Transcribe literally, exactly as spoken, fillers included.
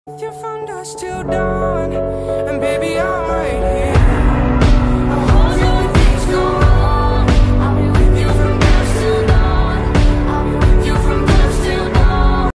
You're from dusk till dawn, and baby I